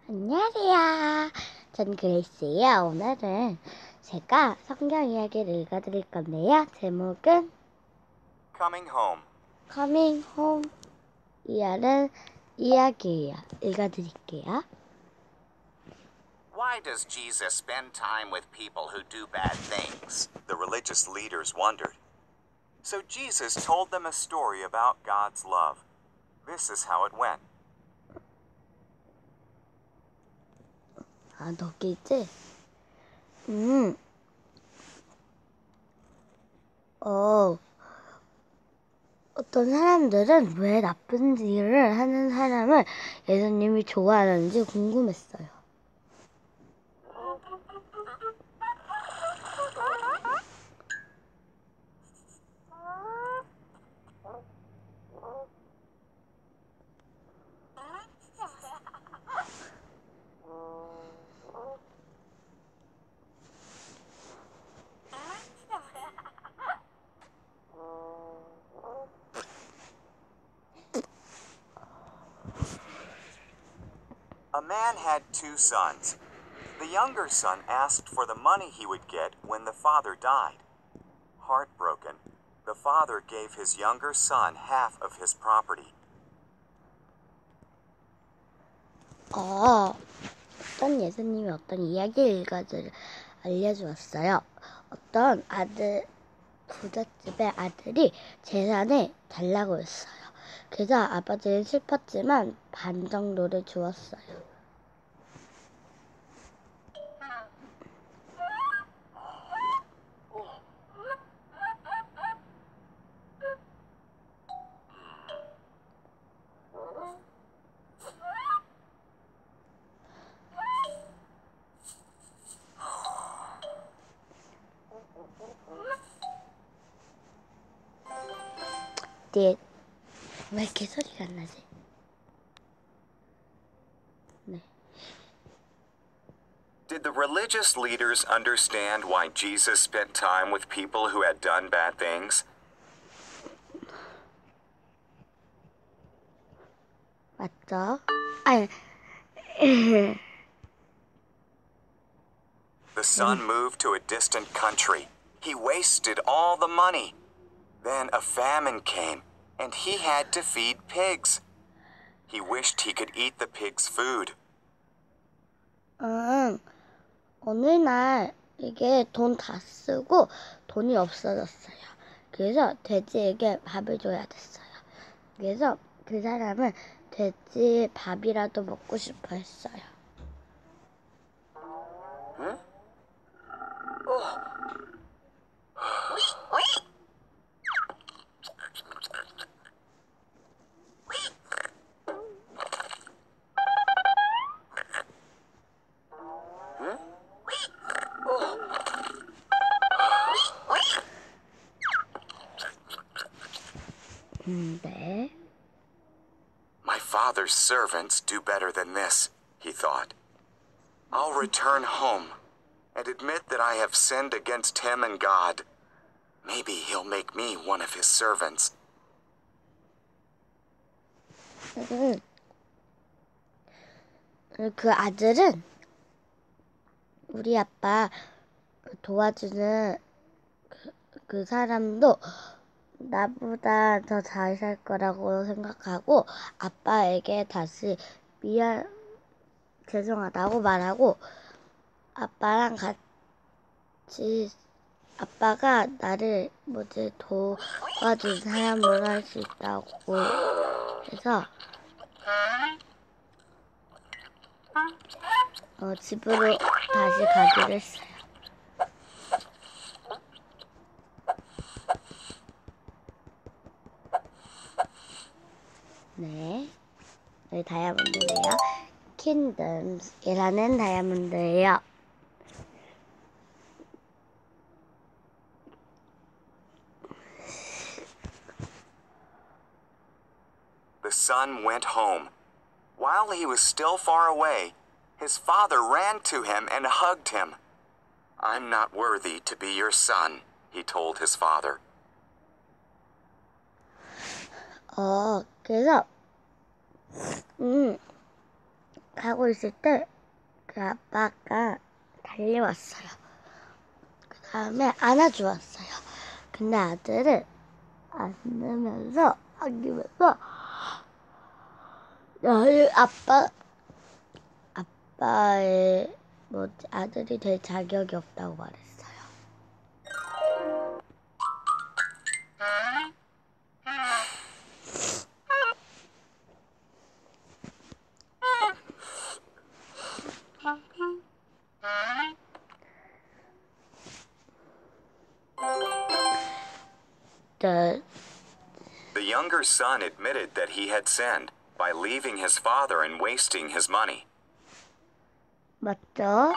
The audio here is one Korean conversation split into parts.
안녕하세요. 전 그레이스예요. 오늘은 제가 성경 이야기를 읽어드릴 건데요. 제목은 Coming Home. Coming Home이라는 이야기예요. 읽어드릴게요. Why does Jesus spend time with people who do bad things? The religious leaders wondered. So Jesus told them a story about God's love. This is how it went. 아, 너게 있지? 어떤 사람들은 왜 나쁜 일을 하는 사람을 예수님이 좋아하는지 궁금했어요. A man had two sons. The younger son asked for the money he would get when the father died. Heartbroken, the father gave his younger son half of his property. 어떤 예수님이 어떤 이야기 일가를 알려주었어요. 어떤 부잣집의 아들이 재산을 달라고 했어요. 그래서 아버지는 슬펐지만 반 정도를 주었어요. 네, 왜 이렇게 소리가 안 나지? 네. Did the religious leaders understand why Jesus spent time with people who had done bad things? 맞죠? 아니, The son moved to a distant country. He wasted all the money. Then a famine came, and he had to feed pigs. He wished he could eat the pigs' food. 어느 날 이게 돈 다 쓰고 돈이 없어졌어요. 그래서 돼지에게 밥을 줘야 됐어요. 그래서 그 사람은 돼지 밥이라도 먹고 싶어 했어요. 네. My father's servants do better than this, he thought. I'll return home and admit that I have sinned against him and God. Maybe he'll make me one of his servants. 그 아들은 우리 아빠 도와주는 그 사람도 나보다 더 잘 살 거라고 생각하고 아빠에게 다시 죄송하다고 말하고 아빠랑 같이 아빠가 나를 도와준 사람으로 할 수 있다고 해서 집으로 다시 가기로 했어요. 네, 여기 다이아몬드예요. 킹덤이라는 다이아몬드예요. The son went home. While he was still far away, his father ran to him and hugged him. I'm not worthy to be your son, he told his father. 그래서 하고 있을 때 그 아빠가 달려왔어요. 그 다음에 안아주었어요. 근데 아들을 안으면서 안기면서 너희 아빠의 아들이 될 자격이 없다고 말했어요. The younger son admitted that he had sinned by leaving his father and wasting his money. 맞죠?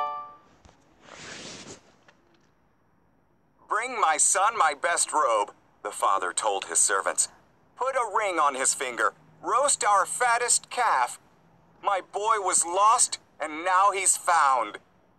Bring my son my best robe, the father told his servants. Put a ring on his finger. Roast our fattest calf. My boy was lost, and now he's found.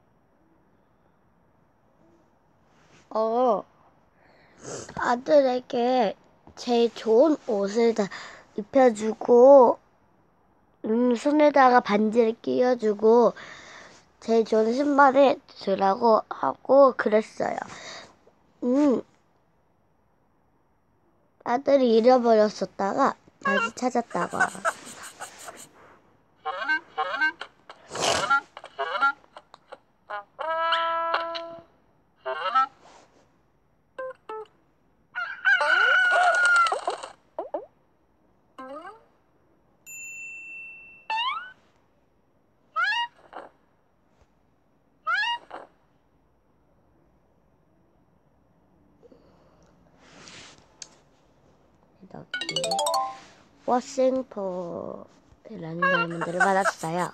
아들에게 제일 좋은 옷을 다 입혀주고, 손에다가 반지를 끼워주고, 제일 좋은 신발을 주라고 하고 그랬어요. 아들이 잃어버렸었다가 다시 찾았다고 알았습니다. 여기 워싱포라는 질문들을 받았어요.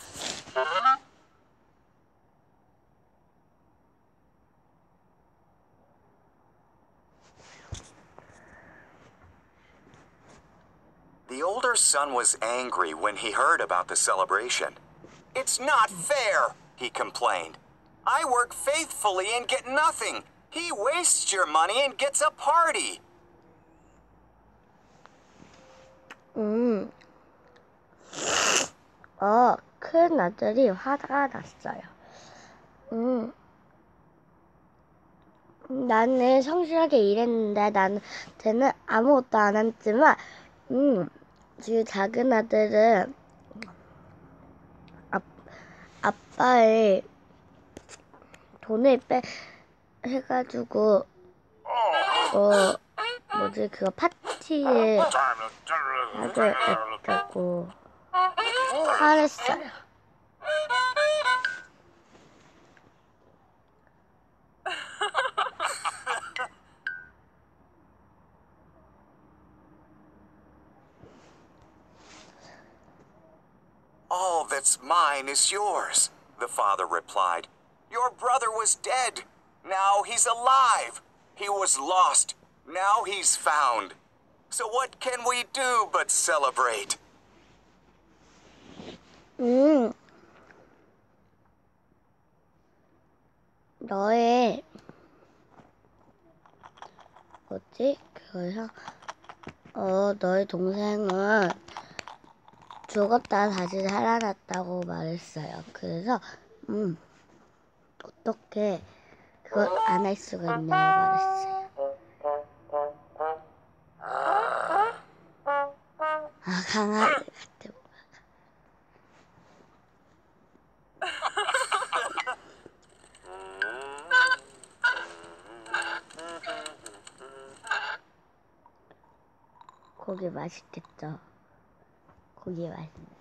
The older son was angry when he heard about the celebration. It's not fair, he complained. I work faithfully and get nothing. He wastes your money and gets a party. 큰 아들이 화가 났어요. 나는 성실하게 일했는데 나한테는 아무것도 안 했지만, 지금 작은 아들은 아빠의 돈을 해가지고, 그거 파티에 아들 했다고 화냈어요. All that's mine is yours, the father replied. Your brother was dead. Now he's alive. He was lost. Now he's found. So what can we do but celebrate? 너의 그래서 너의 동생은 죽었다 다시 살아났다고 말했어요. 그래서 어떻게 그걸 안 할 수가 있냐고 말했어요. 강아지 같은. 고기 맛있겠죠? 고기 맛있는데.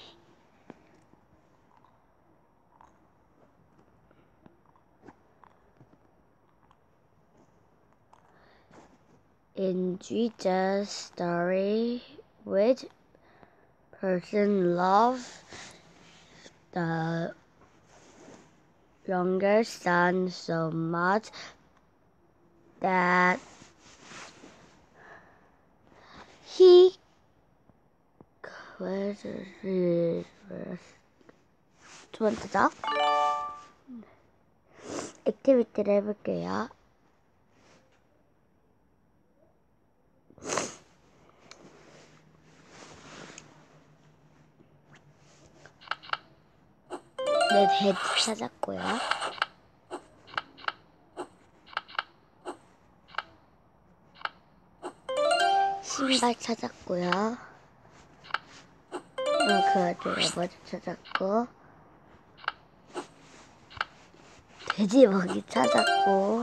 In Jesus' story, which person loved the younger son so much that he 두 번째죠. 액티비티를 해볼게요. 네, 돼지 찾았고요. 신발 찾았고요. 그 와중에 모자 찾았고, 돼지 먹이 찾았고,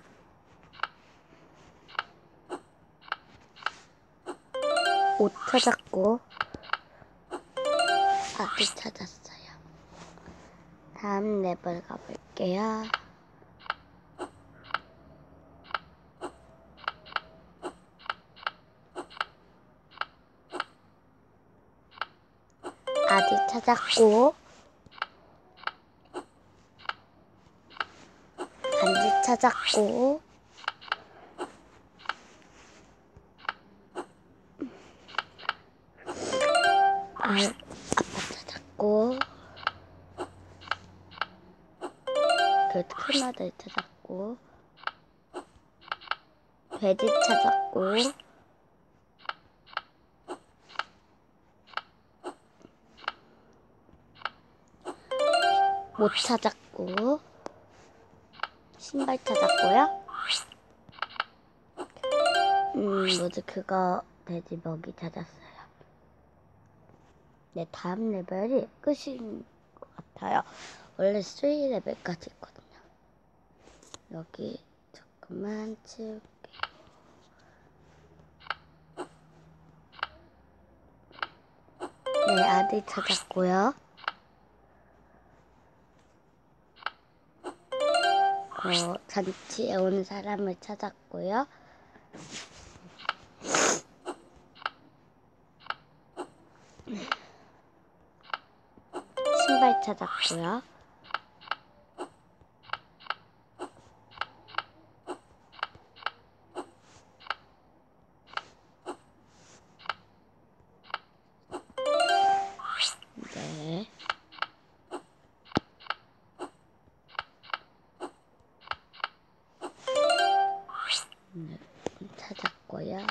옷 찾았고, 아기 찾았어요. 다음 레벨 가볼게요. 아기 찾았고, 반지 찾았고, 아빠 찾았고, 그 큰 아들 찾았고, 돼지 찾았고, 옷 찾았고, 신발 찾았고요. 모두 그거 돼지 먹이 찾았어요. 네, 다음 레벨이 끝인 것 같아요. 원래 3레벨까지 있거든요. 여기 조금만 치울게요. 네, 아들 찾았고요. 잔치에 온 사람을 찾았고요. 신발 찾았고요. 네. 찾았고요.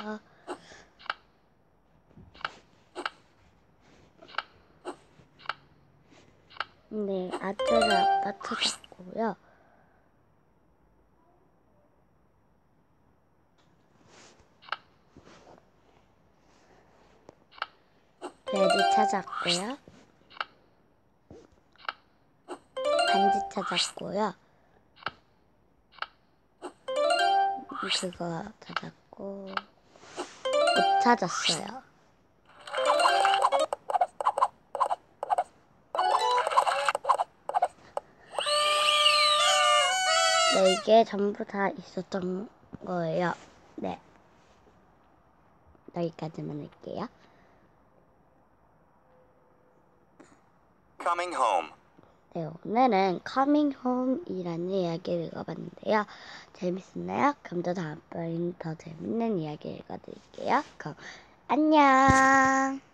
네, 아들 아빠 찾았고요. 돼지 찾았고요. 반지 찾았고요. 그거 찾았고, 옷 찾았어요. 네, 이게 전부 다 있었던 거예요. 네. 여기까지만 할게요. Coming home. 네, 오늘은 Coming Home이라는 이야기를 읽어봤는데요. 재밌었나요? 그럼 또 다음번엔 더 재밌는 이야기 읽어드릴게요. 그럼 안녕!